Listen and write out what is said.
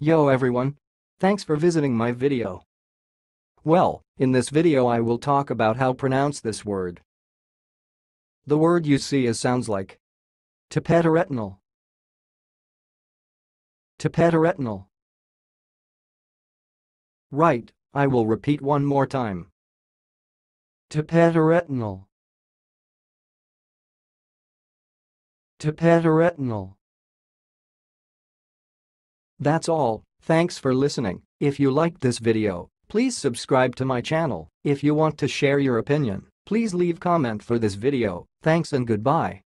Yo everyone! Thanks for visiting my video. Well, in this video I will talk about how pronounce this word. The word you see sounds like tapetoretinal. Tapetoretinal. Right, I will repeat one more time. Tapetoretinal. Tapetoretinal. That's all, thanks for listening. If you liked this video, please subscribe to my channel. If you want to share your opinion, please leave comment for this video. Thanks and goodbye.